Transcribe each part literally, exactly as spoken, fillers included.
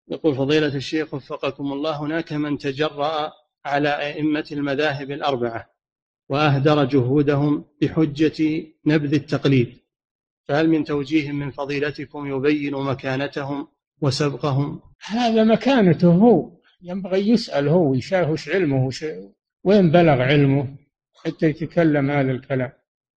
يقول فضيلة الشيخ وفقكم الله، هناك من تجرأ على أئمة المذاهب الأربعة وأهدر جهودهم بحجة نبذ التقليد، فهل من توجيه من فضيلتكم يبين مكانتهم وسبقهم؟ هذا مكانته هو، ينبغي يسأل هو يشاف وش علمه وش وين بلغ علمه حتى يتكلم هذا الكلام.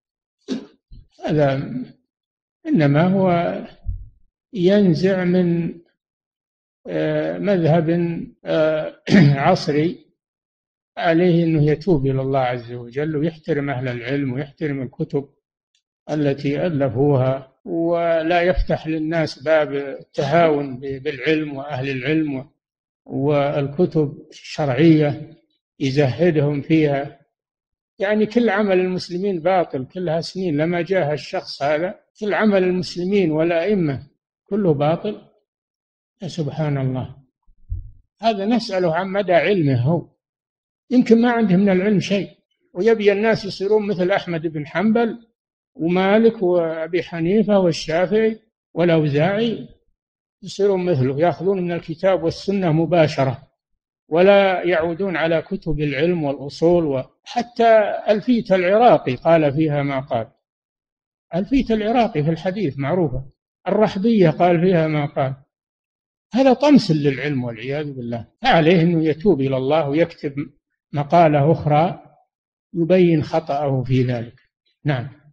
هذا إنما هو ينزع من آه، مذهب آه، عصري، عليه أنه يتوب إلى الله عز وجل ويحترم أهل العلم ويحترم الكتب التي ألفوها، ولا يفتح للناس باب التهاون بالعلم وأهل العلم والكتب الشرعية يزهدهم فيها. يعني كل عمل المسلمين باطل، كلها سنين لما جاء الشخص هذا، كل عمل المسلمين والأئمة كله باطل. سبحان الله. هذا نسأله عن مدى علمه هو، يمكن ما عنده من العلم شيء، ويبي الناس يصيرون مثل أحمد بن حنبل ومالك وأبي حنيفة والشافعي والأوزاعي، يصيرون مثله، يأخذون من الكتاب والسنة مباشرة ولا يعودون على كتب العلم والأصول. وحتى ألفية العراقي قال فيها ما قال، ألفية العراقي في الحديث معروفة، الرحبية قال فيها ما قال. هذا طمس للعلم والعياذ بالله. فعليه أنه يتوب إلى الله ويكتب مقالة أخرى يبين خطأه في ذلك. نعم.